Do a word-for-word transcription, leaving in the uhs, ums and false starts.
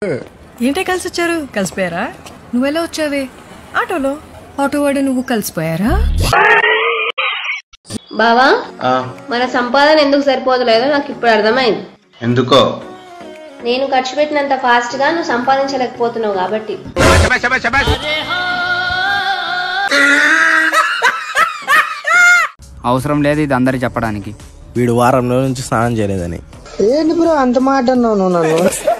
ఏంటే కలిసి వచ్చారు? కలిసిపోయారా? నువ్వెలా వచ్చావే? ఆటోలో. ఆటో వాడు నువ్వు కలిసిపోయారా? బావా, మన సంపాదన ఎందుకు సరిపోతలేదో నాకు ఇప్పుడు అర్థమైంది. ఎందుకో? నేను ఖర్చు పెట్టినంత ఫాస్ట్ గా నువ్వు సంపాదించలేకపోతున్నావు కాబట్టి. అవసరం లేదు ఇది అందరికి చెప్పడానికి. వీడు వారం రోజుల నుంచి స్నానం చేయలేదని. ఏంటి బ్రో అంత మాట అన్నావు నువ్వు నన్ను?